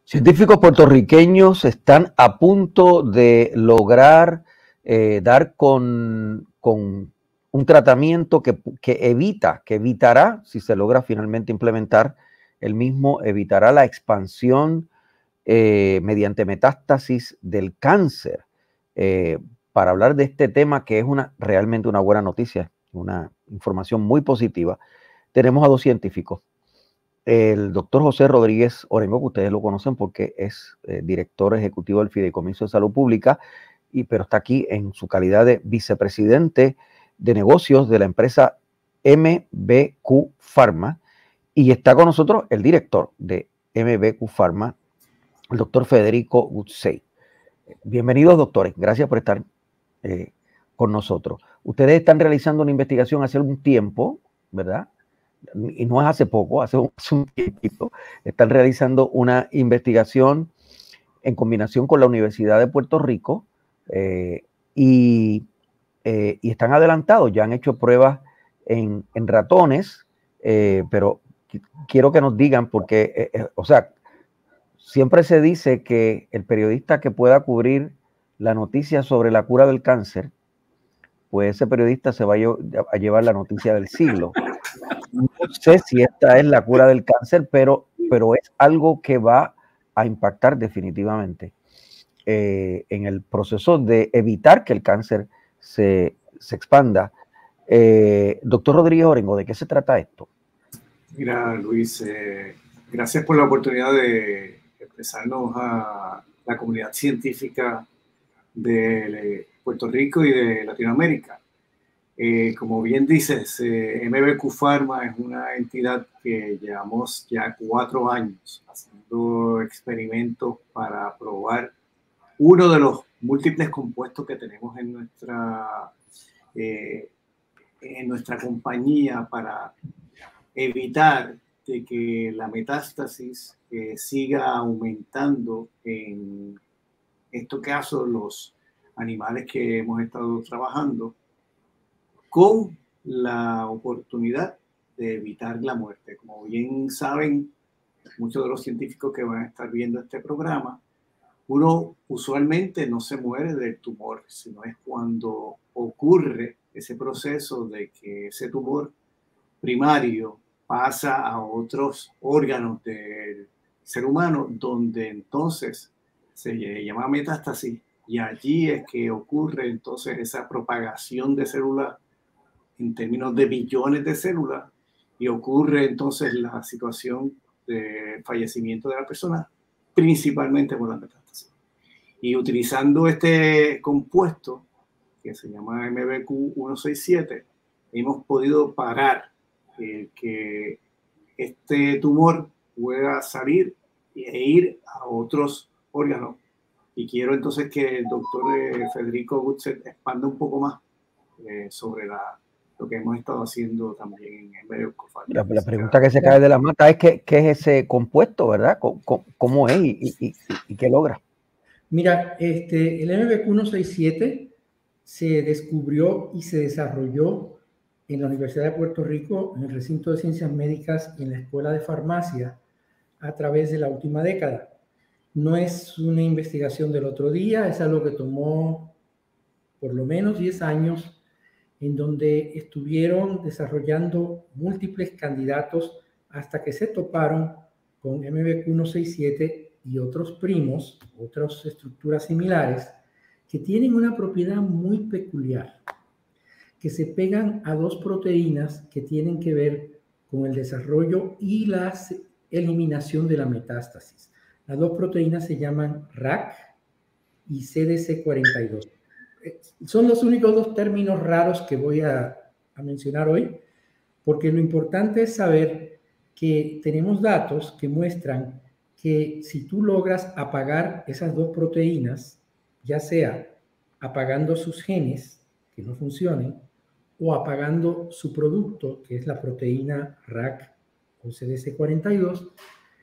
Científicos puertorriqueños están a punto de lograr dar con un tratamiento que evitará, si se logra finalmente implementar el mismo, evitará la expansión mediante metástasis del cáncer. Para hablar de este tema, que es realmente una buena noticia, una información muy positiva, tenemos a dos científicos. El doctor José Rodríguez Orengo, que ustedes lo conocen porque es director ejecutivo del Fideicomiso de Salud Pública, pero está aquí en su calidad de vicepresidente de negocios de la empresa MBQ Pharma, y está con nosotros el director de MBQ Pharma, el doctor Federico Gutsey. Bienvenidos, doctores. Gracias por estar con nosotros. Ustedes están realizando una investigación hace algún tiempo, ¿verdad? Y no es hace poco, hace un tiempito. Están realizando una investigación en combinación con la Universidad de Puerto Rico y están adelantados. Ya han hecho pruebas en ratones, pero quiero que nos digan, porque, o sea, siempre se dice que el periodista que pueda cubrir la noticia sobre la cura del cáncer, pues ese periodista se va a llevar la noticia del siglo. No sé si esta es la cura del cáncer, pero es algo que va a impactar definitivamente en el proceso de evitar que el cáncer se expanda. Doctor Rodríguez Orengo, ¿de qué se trata esto? Mira, Luis, gracias por la oportunidad de expresarnos a la comunidad científica de Puerto Rico y de Latinoamérica. Como bien dices, MBQ Pharma es una entidad que llevamos ya 4 años haciendo experimentos para probar uno de los múltiples compuestos que tenemos en nuestra compañía para evitar de que la metástasis siga aumentando en estos casos los animales que hemos estado trabajando, con la oportunidad de evitar la muerte. Como bien saben muchos de los científicos que van a estar viendo este programa, uno usualmente no se muere del tumor, sino es cuando ocurre ese proceso de que ese tumor primario pasa a otros órganos del ser humano, donde entonces se llama metástasis, y allí es que ocurre entonces esa propagación de células en términos de billones de células, y ocurre entonces la situación de fallecimiento de la persona, principalmente por la metástasis. Y utilizando este compuesto, que se llama MBQ 167, hemos podido parar que este tumor pueda salir e ir a otros órganos. Y quiero entonces que el doctor Federico Gutsey expanda un poco más sobre lo que hemos estado haciendo también en MBQ Pharma. La pregunta que se cae de la mata es ¿qué es ese compuesto, verdad? ¿Cómo es y qué logra? Mira, el MBQ 167 se descubrió y se desarrolló en la Universidad de Puerto Rico, en el recinto de ciencias médicas y en la Escuela de Farmacia a través de la última década. No es una investigación del otro día, es algo que tomó por lo menos 10 años, en donde estuvieron desarrollando múltiples candidatos hasta que se toparon con MBQ 167 y otros primos, otras estructuras similares, que tienen una propiedad muy peculiar, que se pegan a dos proteínas que tienen que ver con el desarrollo y la eliminación de la metástasis. Las dos proteínas se llaman RAC y CDC42. Son los únicos dos términos raros que voy a mencionar hoy, porque lo importante es saber que tenemos datos que muestran que si tú logras apagar esas dos proteínas, ya sea apagando sus genes que no funcionen o apagando su producto, que es la proteína RAC o CDC42,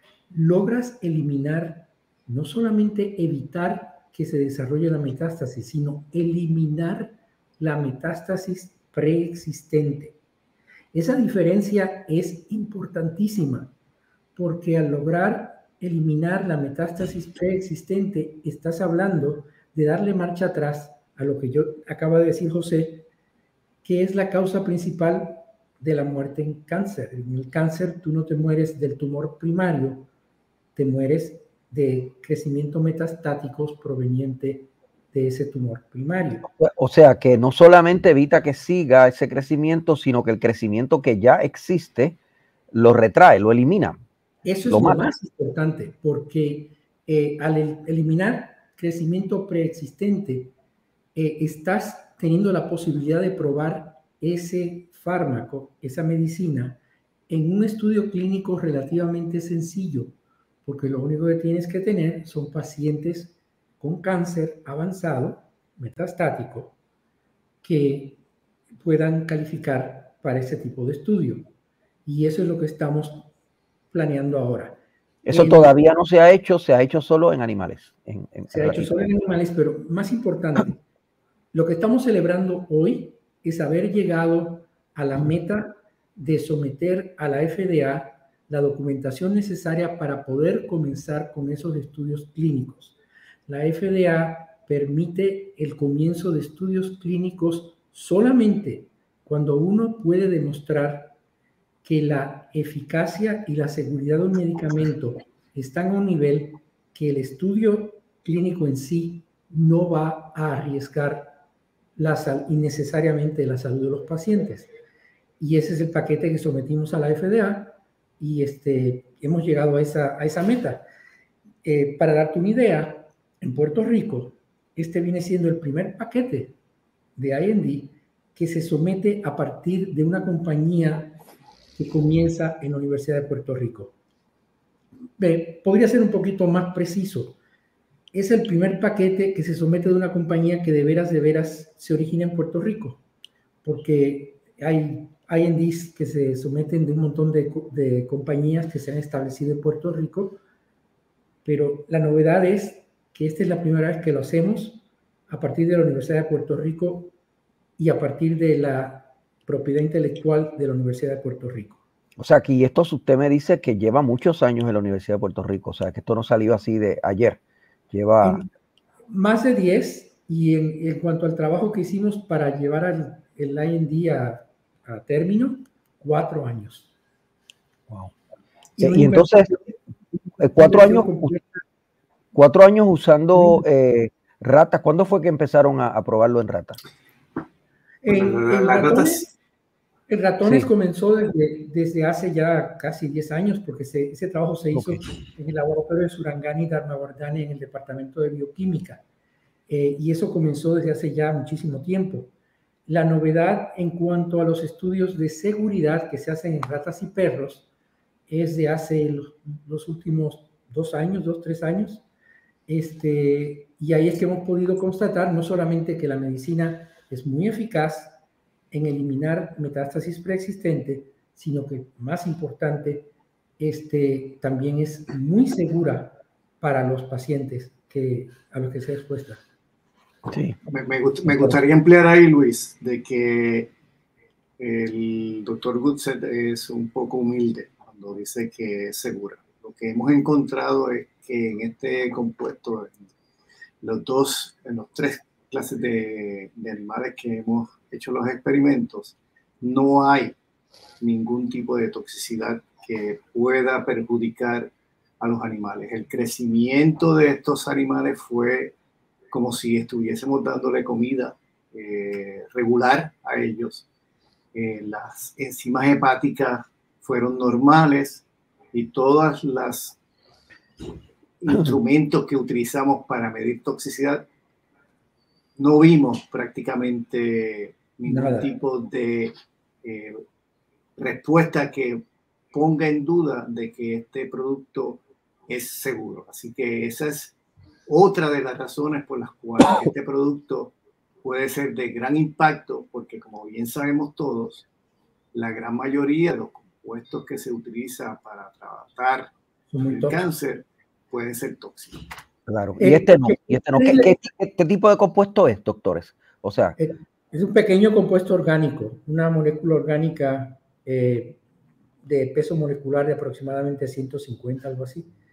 logras eliminar, no solamente evitar que se desarrolle la metástasis, sino eliminar la metástasis preexistente. Esa diferencia es importantísima porque al lograr eliminar la metástasis preexistente, estás hablando de darle marcha atrás a lo que yo acaba de decir José, que es la causa principal de la muerte en cáncer. En el cáncer tú no te mueres del tumor primario, te mueres de crecimiento metastáticos proveniente de ese tumor primario. O sea, que no solamente evita que siga ese crecimiento, sino que el crecimiento que ya existe lo retrae, lo elimina. Eso es lo más importante, porque al eliminar crecimiento preexistente, estás teniendo la posibilidad de probar ese fármaco, esa medicina, en un estudio clínico relativamente sencillo, porque lo único que tienes que tener son pacientes con cáncer avanzado, metastático, que puedan calificar para ese tipo de estudio. Y eso es lo que estamos planeando ahora. Eso todavía no se ha hecho solo en animales. Se ha hecho solo en animales, pero más importante, lo que estamos celebrando hoy es haber llegado a la meta de someter a la FDA la documentación necesaria para poder comenzar con esos estudios clínicos. La FDA permite el comienzo de estudios clínicos solamente cuando uno puede demostrar que la eficacia y la seguridad de un medicamento están a un nivel que el estudio clínico en sí no va a arriesgar innecesariamente la salud de los pacientes. Y ese es el paquete que sometimos a la FDA y hemos llegado a esa meta. Para darte una idea, en Puerto Rico, viene siendo el primer paquete de IND que se somete a partir de una compañía que comienza en la Universidad de Puerto Rico. Podría ser un poquito más preciso. Es el primer paquete que se somete de una compañía que de veras se origina en Puerto Rico, porque hay INDs que se someten de un montón de compañías que se han establecido en Puerto Rico, pero la novedad es que esta es la primera vez que lo hacemos a partir de la Universidad de Puerto Rico y a partir de la propiedad intelectual de la Universidad de Puerto Rico. O sea, aquí esto usted me dice que lleva muchos años en la Universidad de Puerto Rico, o sea, que esto no salió así de ayer, lleva... Más de 10, y en cuanto al trabajo que hicimos para llevar el IND a término, 4 años. Wow. Y entonces, 4 años usando ratas. ¿Cuándo fue que empezaron a probarlo en ratas? En ratones sí. Comenzó desde hace ya casi 10 años, porque ese trabajo se hizo en el laboratorio de Surangani Dharmawardhana en el departamento de bioquímica. Y eso comenzó desde hace ya muchísimo tiempo. La novedad en cuanto a los estudios de seguridad que se hacen en ratas y perros es de hace los últimos 2 años, 3 años. Y ahí es que hemos podido constatar no solamente que la medicina es muy eficaz en eliminar metástasis preexistente, sino que, más importante, también es muy segura para los pacientes a los que se expuesta. Sí. Me gustaría emplear ahí, Luis, de que el doctor Goodsed es un poco humilde cuando dice que es segura. Lo que hemos encontrado es que en este compuesto, en los 3 clases de animales que hemos hecho los experimentos, no hay ningún tipo de toxicidad que pueda perjudicar a los animales. El crecimiento de estos animales fue como si estuviésemos dándole comida regular a ellos. Las enzimas hepáticas fueron normales y todos los instrumentos que utilizamos para medir toxicidad no vimos prácticamente ningún tipo de respuesta que ponga en duda de que este producto es seguro. Así que esa es otra de las razones por las cuales este producto puede ser de gran impacto, porque como bien sabemos todos, la gran mayoría de los compuestos que se utilizan para tratar el cáncer pueden ser tóxicos. Claro, y este no. ¿Qué tipo de compuesto es, doctores? O sea, es un pequeño compuesto orgánico, una molécula orgánica de peso molecular de aproximadamente 150, algo así.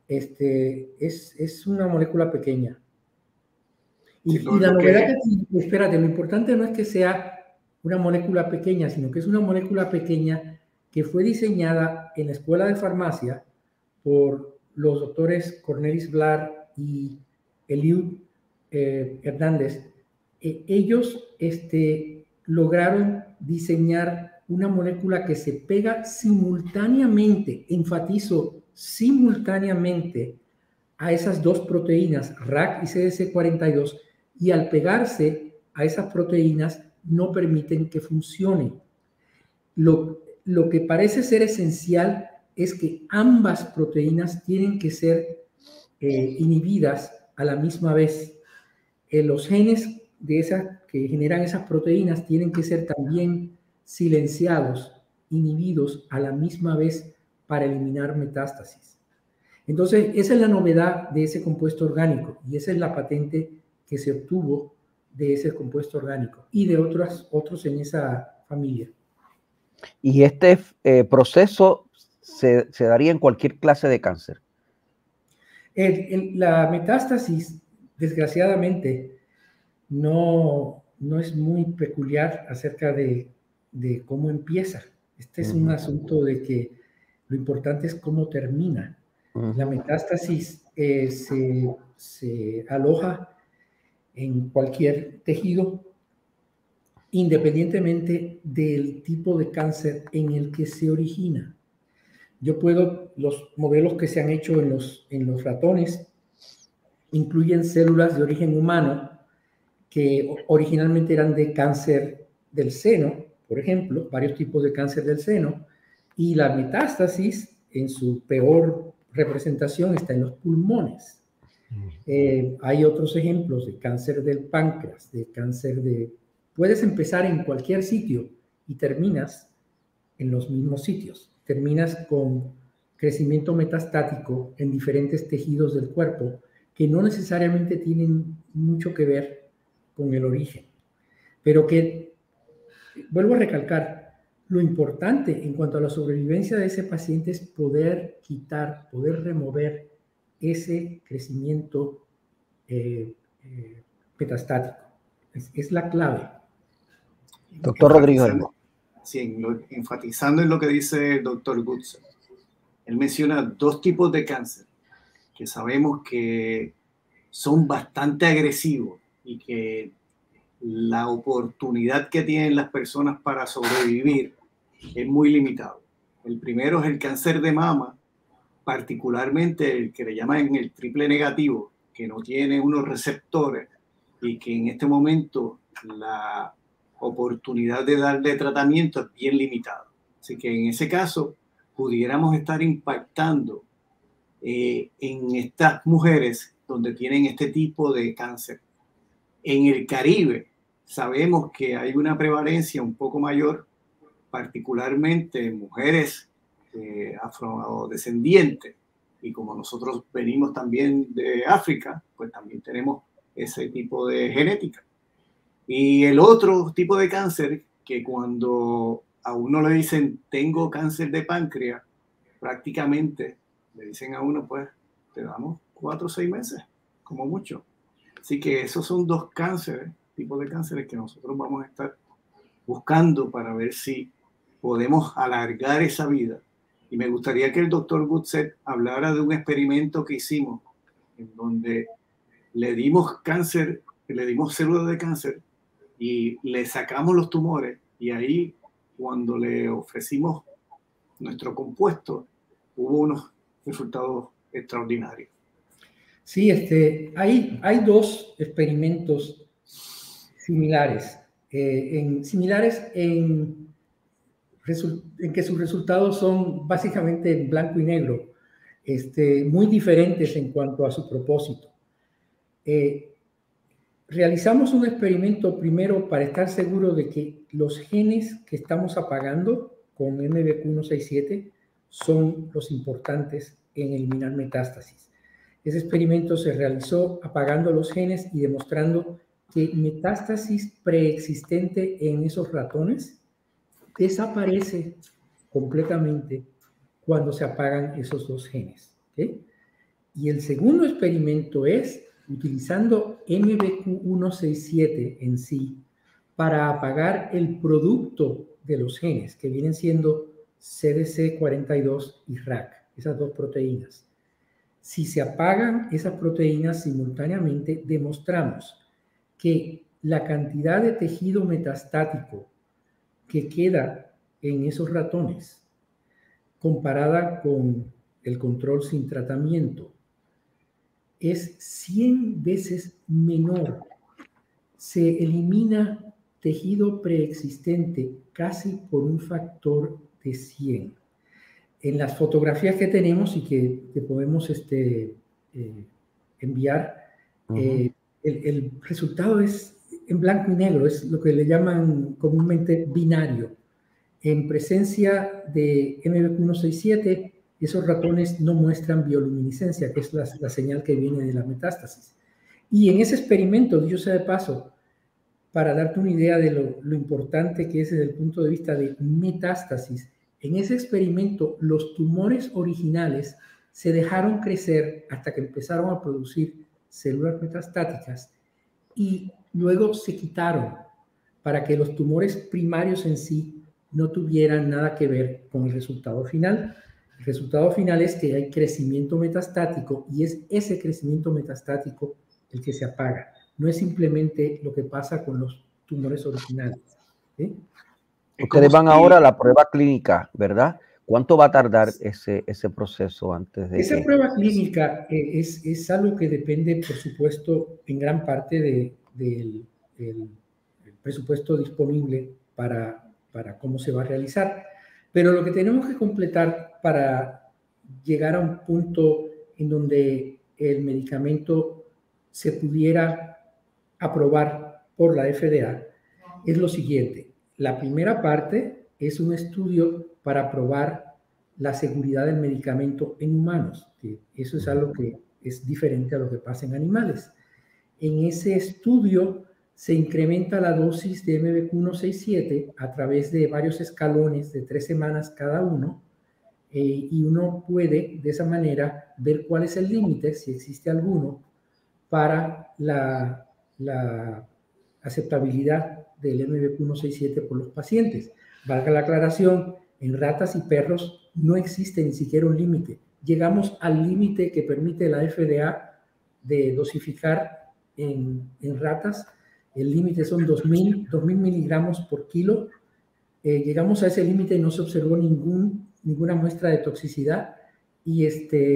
es una molécula pequeña. Y la novedad espérate, lo importante no es que sea una molécula pequeña, sino que es una molécula pequeña que fue diseñada en la escuela de farmacia por los doctores Cornelis Blar y Eliud Hernández. Ellos lograron diseñar una molécula que se pega simultáneamente, enfatizo, simultáneamente a esas dos proteínas, RAC y CDC42, y al pegarse a esas proteínas no permiten que funcionen. Lo que parece ser esencial es que ambas proteínas tienen que ser inhibidas a la misma vez. Los genes que generan esas proteínas tienen que ser también silenciados, inhibidos a la misma vez para eliminar metástasis. Entonces, esa es la novedad de ese compuesto orgánico y esa es la patente que se obtuvo de ese compuesto orgánico y de otros en esa familia. Y este proceso se daría en cualquier clase de cáncer. La metástasis, desgraciadamente, no es muy peculiar acerca de cómo empieza. Este es un asunto de que lo importante es cómo termina. La metástasis se aloja en cualquier tejido, independientemente del tipo de cáncer en el que se origina. Los modelos que se han hecho en los ratones incluyen células de origen humano que originalmente eran de cáncer del seno, por ejemplo, varios tipos de cáncer del seno, y la metástasis en su peor representación está en los pulmones. Hay otros ejemplos de cáncer del páncreas, de cáncer de... Puedes empezar en cualquier sitio y terminas en los mismos sitios. Terminas con crecimiento metastático en diferentes tejidos del cuerpo que no necesariamente tienen mucho que ver con el origen. Pero que, vuelvo a recalcar, lo importante en cuanto a la sobrevivencia de ese paciente es poder quitar, poder remover ese crecimiento metastático. Es la clave. Doctor Rodrigo. Sí, enfatizando en lo que dice el doctor Goodson. Él menciona dos tipos de cáncer que sabemos que son bastante agresivos y que la oportunidad que tienen las personas para sobrevivir es muy limitado. El primero es el cáncer de mama, particularmente el que le llaman el triple negativo, que no tiene unos receptores y que en este momento la oportunidad de darle tratamiento es bien limitada. Así que en ese caso pudiéramos estar impactando en estas mujeres donde tienen este tipo de cáncer. En el Caribe sabemos que hay una prevalencia un poco mayor, particularmente en mujeres afrodescendientes, y como nosotros venimos también de África, pues también tenemos ese tipo de genética. Y el otro tipo de cáncer, que cuando a uno le dicen tengo cáncer de páncreas, prácticamente le dicen a uno, pues te damos 4 o 6 meses, como mucho. Así que esos son dos tipos de cánceres que nosotros vamos a estar buscando para ver si podemos alargar esa vida. Y me gustaría que el doctor Goodsett hablara de un experimento que hicimos en donde le dimos cáncer, le dimos células de cáncer y le sacamos los tumores, y ahí cuando le ofrecimos nuestro compuesto hubo unos resultados extraordinarios. Sí, hay dos experimentos similares, en que sus resultados son básicamente en blanco y negro, muy diferentes en cuanto a su propósito. Realizamos un experimento primero para estar seguro de que los genes que estamos apagando con MBQ167 son los importantes en eliminar metástasis. Ese experimento se realizó apagando los genes y demostrando que metástasis preexistente en esos ratones desaparece completamente cuando se apagan esos dos genes. ¿Okay? Y el segundo experimento es utilizando MBQ167 en sí para apagar el producto de los genes, que vienen siendo CDC42 y RAC, esas dos proteínas. Si se apagan esas proteínas simultáneamente, demostramos que la cantidad de tejido metastático que queda en esos ratones, comparada con el control sin tratamiento, es 100 veces menor. Se elimina tejido preexistente casi por un factor de 100. En las fotografías que tenemos y que podemos enviar, el resultado es en blanco y negro, es lo que le llaman comúnmente binario. En presencia de MBQ167, esos ratones no muestran bioluminiscencia, que es la señal que viene de la metástasis. Y en ese experimento, dicho sea de paso, para darte una idea de lo importante que es desde el punto de vista de metástasis, en ese experimento los tumores originales se dejaron crecer hasta que empezaron a producir células metastáticas y luego se quitaron para que los tumores primarios en sí no tuvieran nada que ver con el resultado final. El resultado final es que hay crecimiento metastático y es ese crecimiento metastático el que se apaga. No es simplemente lo que pasa con los tumores originales. ¿Sí? Ustedes van ahora a la prueba clínica, ¿verdad? ¿Cuánto va a tardar ese proceso antes de esa prueba clínica es algo que depende, por supuesto, en gran parte del presupuesto disponible para cómo se va a realizar. Pero lo que tenemos que completar para llegar a un punto en donde el medicamento se pudiera aprobar por la FDA es lo siguiente. La primera parte es un estudio para probar la seguridad del medicamento en humanos, que eso es algo que es diferente a lo que pasa en animales. En ese estudio se incrementa la dosis de MBQ167 a través de varios escalones de 3 semanas cada uno, y uno puede de esa manera ver cuál es el límite, si existe alguno, para la aceptabilidad del MBQ167 por los pacientes. Valga la aclaración, en ratas y perros no existe ni siquiera un límite. Llegamos al límite que permite la FDA de dosificar en ratas. El límite son 2.000 miligramos por kilo. Llegamos a ese límite y no se observó ninguna muestra de toxicidad y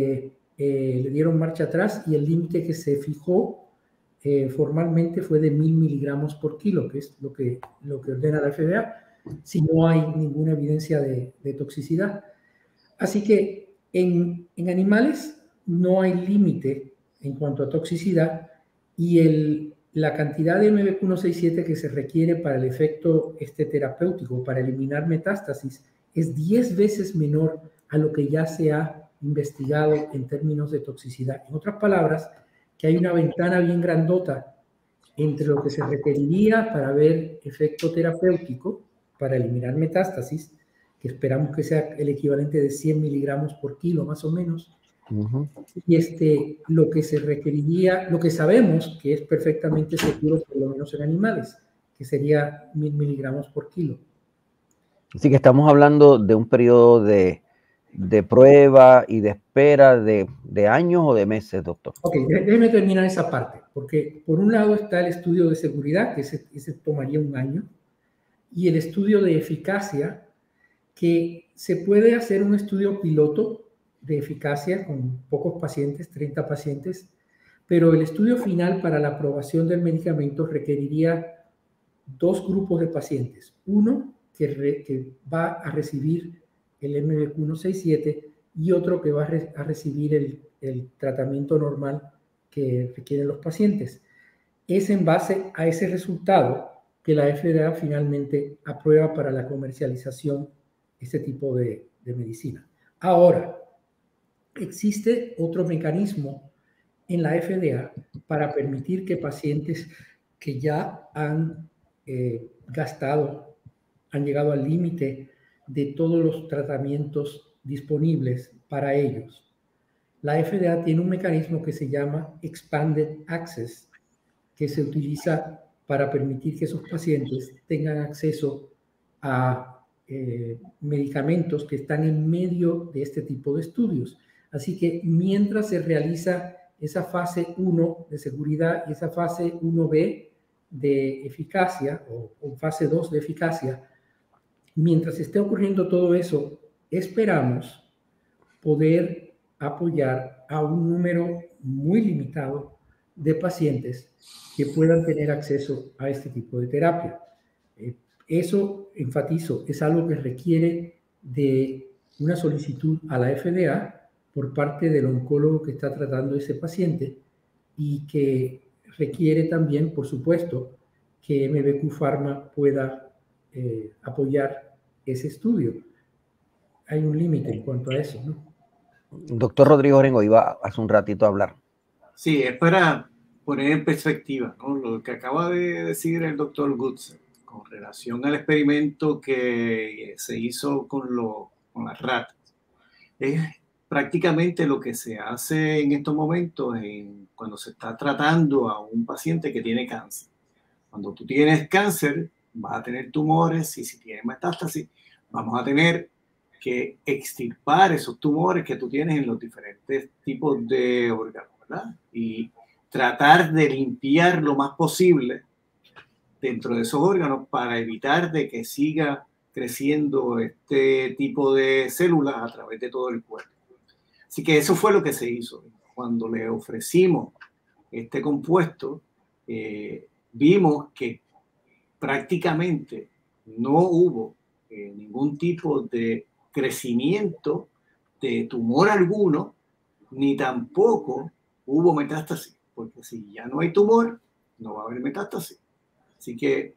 le dieron marcha atrás y el límite que se fijó formalmente fue de 1.000 miligramos por kilo, que es lo que ordena la FDA, si no hay ninguna evidencia de toxicidad. Así que en animales no hay límite en cuanto a toxicidad y la cantidad de MBQ167 que se requiere para el efecto terapéutico, para eliminar metástasis, es 10 veces menor a lo que ya se ha investigado en términos de toxicidad. En otras palabras, que hay una ventana bien grandota entre lo que se requeriría para ver efecto terapéutico, para eliminar metástasis, que esperamos que sea el equivalente de 100 miligramos por kilo, más o menos, y lo que se requeriría, lo que sabemos que es perfectamente seguro, por lo menos en animales, que sería 1.000 miligramos por kilo. Así que estamos hablando de un periodo de prueba y de espera de años o de meses, doctor. Ok, déjeme terminar esa parte, porque por un lado está el estudio de seguridad, que ese tomaría un año, y el estudio de eficacia, que se puede hacer un estudio piloto de eficacia con pocos pacientes, 30 pacientes, pero el estudio final para la aprobación del medicamento requeriría 2 grupos de pacientes. Uno que va a recibir el MBQ167 y otro que va a recibir el tratamiento normal que requieren los pacientes. Es en base a ese resultado que la FDA finalmente aprueba para la comercialización este tipo de medicina. Ahora, existe otro mecanismo en la FDA para permitir que pacientes que ya han gastado, han llegado al límite de todos los tratamientos disponibles para ellos, la FDA tiene un mecanismo que se llama Expanded Access, que se utiliza para permitir que esos pacientes tengan acceso a medicamentos que están en medio de este tipo de estudios. Así que mientras se realiza esa fase 1 de seguridad y esa fase 1B de eficacia o fase 2 de eficacia, mientras esté ocurriendo todo eso, esperamos poder apoyar a un número muy limitado de pacientes que puedan tener acceso a este tipo de terapia. Eso, enfatizo, es algo que requiere de una solicitud a la FDA por parte del oncólogo que está tratando ese paciente y que requiere también, por supuesto, que MBQ Pharma pueda apoyar ese estudio. Hay un límite en cuanto a eso, ¿no? Doctor Rodrigo Orengo iba hace un ratito a hablar. Sí, es para poner en perspectiva, ¿no?, lo que acaba de decir el doctor Goodsell con relación al experimento que se hizo con las ratas. Es prácticamente lo que se hace en estos momentos cuando se está tratando a un paciente que tiene cáncer. Cuando tú tienes cáncer, vas a tener tumores, y si tienes metástasis, vamos a tener que extirpar esos tumores que tú tienes en los diferentes tipos de órganos, ¿verdad? Y tratar de limpiar lo más posible dentro de esos órganos para evitar de que siga creciendo este tipo de células a través de todo el cuerpo. Así que eso fue lo que se hizo. Cuando le ofrecimos este compuesto, vimos que prácticamente no hubo ningún tipo de crecimiento de tumor alguno, ni tampoco hubo metástasis, porque si ya no hay tumor, no va a haber metástasis. Así que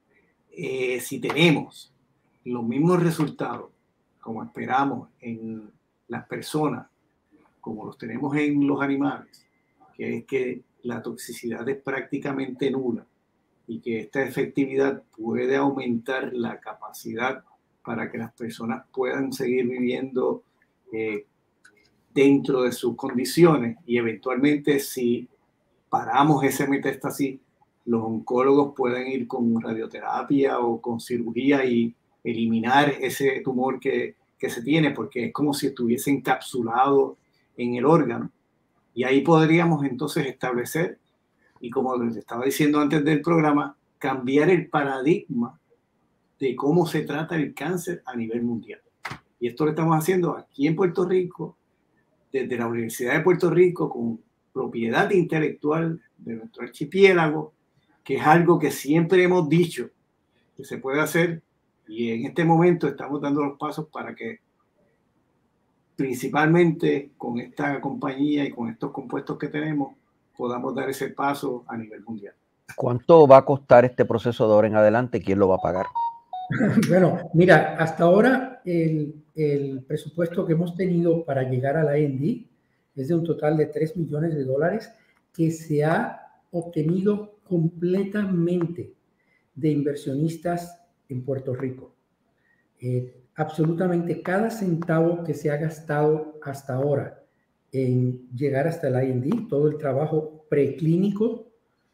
si tenemos los mismos resultados como esperamos en las personas, como los tenemos en los animales, que es que la toxicidad es prácticamente nula y que esta efectividad puede aumentar la capacidad para que las personas puedan seguir viviendo dentro de sus condiciones, y eventualmente si paramos ese metástasis, los oncólogos pueden ir con radioterapia o con cirugía y eliminar ese tumor que se tiene, porque es como si estuviese encapsulado en el órgano. Y ahí podríamos entonces establecer, y como les estaba diciendo antes del programa, cambiar el paradigma de cómo se trata el cáncer a nivel mundial. Y esto lo estamos haciendo aquí en Puerto Rico, desde la Universidad de Puerto Rico, con propiedad intelectual de nuestro archipiélago, que es algo que siempre hemos dicho que se puede hacer, y en este momento estamos dando los pasos para que, principalmente con esta compañía y con estos compuestos que tenemos, podamos dar ese paso a nivel mundial. ¿Cuánto va a costar este proceso de ahora en adelante? ¿Quién lo va a pagar? Bueno, mira, hasta ahora el presupuesto que hemos tenido para llegar a la IND es de un total de $3 millones que se ha obtenido completamente de inversionistas en Puerto Rico. Absolutamente cada centavo que se ha gastado hasta ahora en llegar hasta la IND, todo el trabajo preclínico,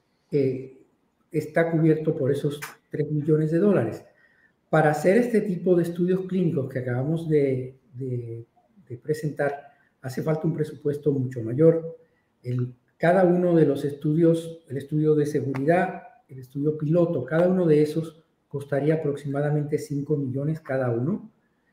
está cubierto por esos $3 millones. Para hacer este tipo de estudios clínicos que acabamos de presentar, hace falta un presupuesto mucho mayor. Cada uno de los estudios, el estudio de seguridad, el estudio piloto, cada uno de esos costaría aproximadamente $5 millones cada uno.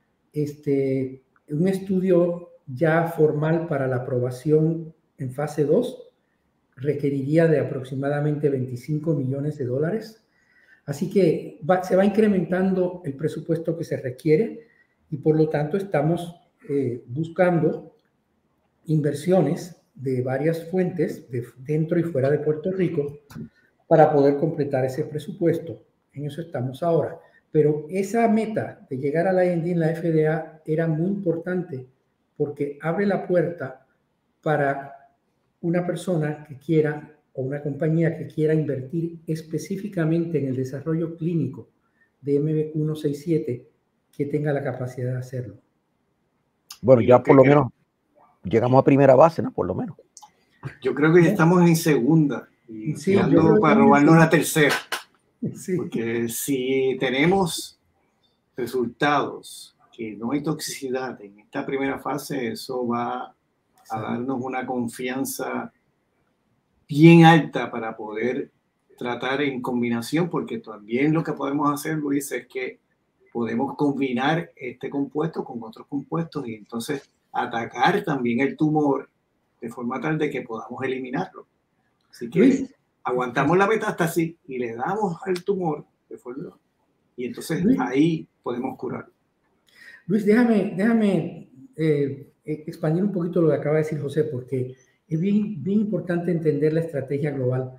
Un estudio ya formal para la aprobación en fase 2 requeriría de aproximadamente $25 millones. Así que se va incrementando el presupuesto que se requiere, y por lo tanto estamos buscando inversiones de varias fuentes, dentro y fuera de Puerto Rico, para poder completar ese presupuesto. En eso estamos ahora. Pero esa meta de llegar a la IND en la FDA era muy importante, porque abre la puerta para una persona que quiera, o una compañía que quiera invertir específicamente en el desarrollo clínico de MBQ 167, que tenga la capacidad de hacerlo. Bueno, ya por lo menos llegamos a primera base, ¿no? Por lo menos. Yo creo que ya estamos en segunda y Sí, tirando para robarnos la tercera. Sí. Porque si tenemos resultados que no hay toxicidad en esta primera fase, eso va a darnos una confianza bien alta para poder tratar en combinación, porque también lo que podemos hacer, Luis, es que podemos combinar este compuesto con otros compuestos y entonces atacar también el tumor de forma tal de que podamos eliminarlo. Así que Luis, aguantamos la metástasis y le damos al tumor de forma, y entonces Luis, ahí podemos curarlo. Luis, déjame expandir un poquito lo que acaba de decir José, porque es bien importante entender la estrategia global.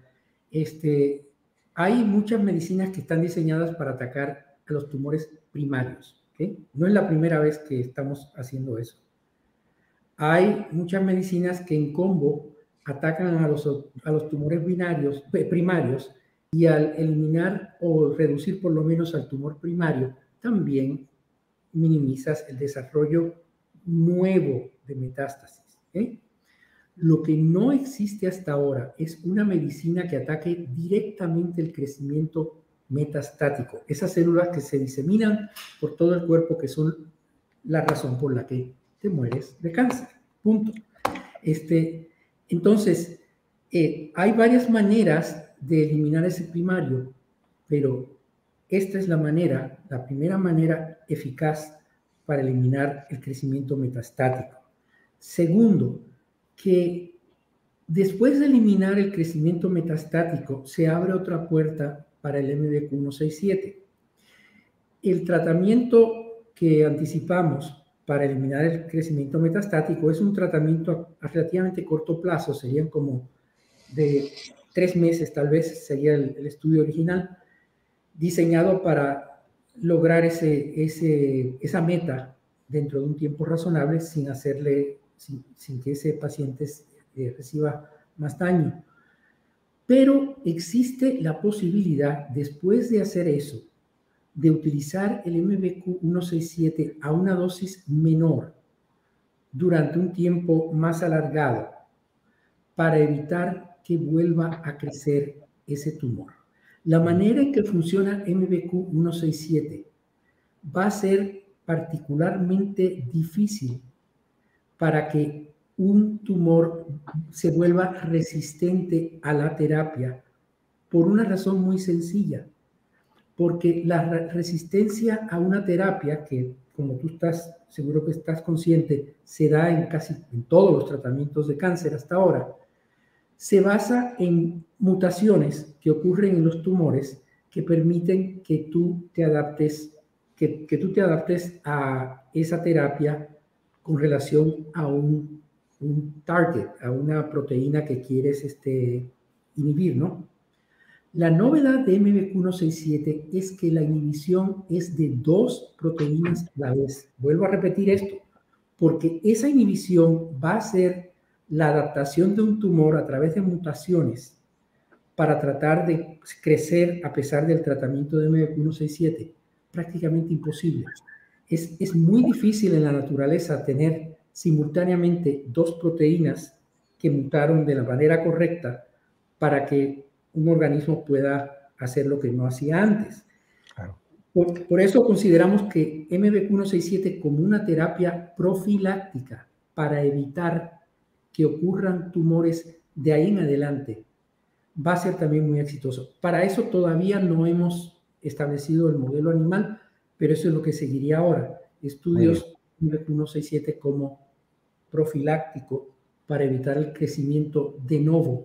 Hay muchas medicinas que están diseñadas para atacar a los tumores primarios. ¿Okay? No es la primera vez que estamos haciendo eso. Hay muchas medicinas que en combo atacan a los tumores primarios, y al eliminar o reducir por lo menos al tumor primario, también minimizas el desarrollo nuevo de metástasis. Lo que no existe hasta ahora es una medicina que ataque directamente el crecimiento metastático, esas células que se diseminan por todo el cuerpo, que son la razón por la que te mueres de cáncer. Punto. Entonces, hay varias maneras de eliminar ese primario, pero esta es la primera manera eficaz para eliminar el crecimiento metastático. Segundo, que después de eliminar el crecimiento metastático, se abre otra puerta para el MBQ167. El tratamiento que anticipamos para eliminar el crecimiento metastático es un tratamiento a relativamente corto plazo, serían como de 3 meses, tal vez sería el estudio original, diseñado para lograr esa meta dentro de un tiempo razonable sin que ese paciente reciba más daño. Pero existe la posibilidad, después de hacer eso, de utilizar el MBQ167 a una dosis menor durante un tiempo más alargado para evitar que vuelva a crecer ese tumor. La manera en que funciona MBQ167 va a ser particularmente difícil para que un tumor se vuelva resistente a la terapia por una razón muy sencilla. Porque la resistencia a una terapia, que como tú seguro que estás consciente, se da en casi en todos los tratamientos de cáncer hasta ahora, se basa en mutaciones que ocurren en los tumores que permiten que tú te adaptes, que tú te adaptes a esa terapia con relación a un target, a una proteína que quieres inhibir, ¿no? La novedad de MBQ167 es que la inhibición es de 2 proteínas a la vez. Vuelvo a repetir esto, porque esa inhibición va a ser la adaptación de un tumor a través de mutaciones para tratar de crecer a pesar del tratamiento de MBQ167. Prácticamente imposible. Es muy difícil en la naturaleza tener simultáneamente 2 proteínas que mutaron de la manera correcta para que un organismo pueda hacer lo que no hacía antes. Claro. Por eso consideramos que MBQ167 como una terapia profiláctica para evitar que ocurran tumores de ahí en adelante va a ser también muy exitoso. Para eso todavía no hemos establecido el modelo animal, pero eso es lo que seguiría ahora. Estudios MBQ167 como profiláctico para evitar el crecimiento de nuevo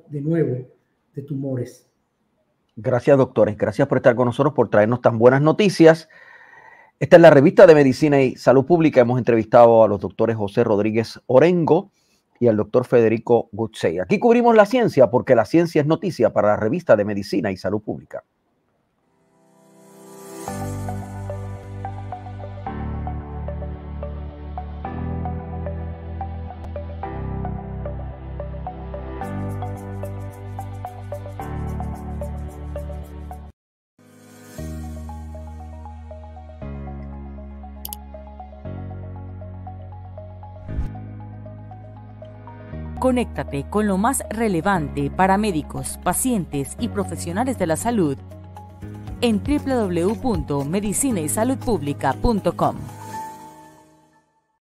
de tumores. Gracias, doctores. Gracias por estar con nosotros, por traernos tan buenas noticias. Esta es la revista de Medicina y Salud Pública. Hemos entrevistado a los doctores José Rodríguez Orengo y al doctor Federico Gutzey. Aquí cubrimos la ciencia porque la ciencia es noticia para la revista de Medicina y Salud Pública. Conéctate con lo más relevante para médicos, pacientes y profesionales de la salud en www.medicinaysaludpublica.com.